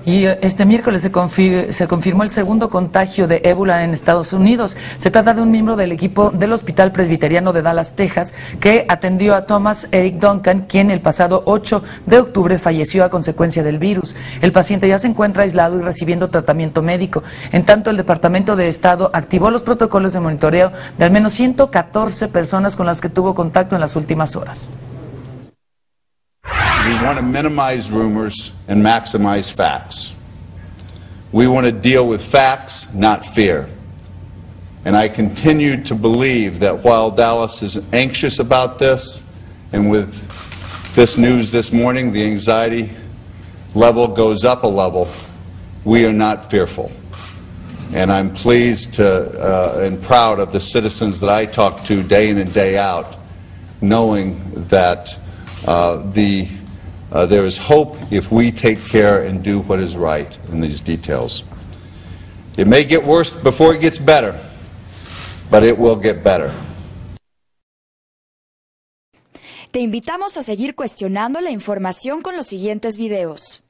Y este miércoles se confirmó el segundo contagio de ébola en Estados Unidos. Se trata de un miembro del equipo del Hospital Presbiteriano de Dallas, Texas, que atendió a Thomas Eric Duncan, quien el pasado 8 de octubre falleció a consecuencia del virus. El paciente ya se encuentra aislado y recibiendo tratamiento médico. En tanto, el Departamento de Estado activó los protocolos de monitoreo de al menos 114 personas con las que tuvo contacto en las últimas horas. We want to minimize rumors and maximize facts. We want to deal with facts, not fear. And I continue to believe that while Dallas is anxious about this, and with this news this morning, the anxiety level goes up a level, we are not fearful. And I'm pleased and proud of the citizens that I talk to day in and day out, knowing that there is hope if we take care and do what is right in these details. It may get worse before it gets better, but it will get better. Te invitamos a seguir cuestionando la información con los siguientes videos.